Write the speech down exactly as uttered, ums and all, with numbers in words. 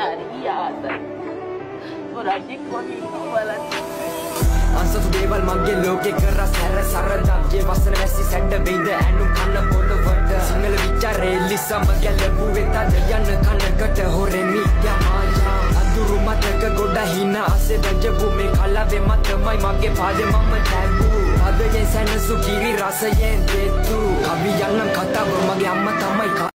හරියාද රජෙක් වගේ බලන්න අන්සතු දේවල් මගේ ලෝකේ කරා සැර සරදම් ජේ වසන වැසි සැඩ වෙයිද ඇනු කන පොළවට සිංහල විචාරේ ලිසම ගැලපු වෙතද යන කනකට හොරෙමි යමායා අඳුරු මතක ගොඩ හින අසේ දජපු මේ කලාවේ මතමයි මගේ පාදේ මම තැබු අදයෙන් සැනසු කිරි රසයෙන් දෙතු කවි යන්නම් කතාව මගේ අම්මා තමයි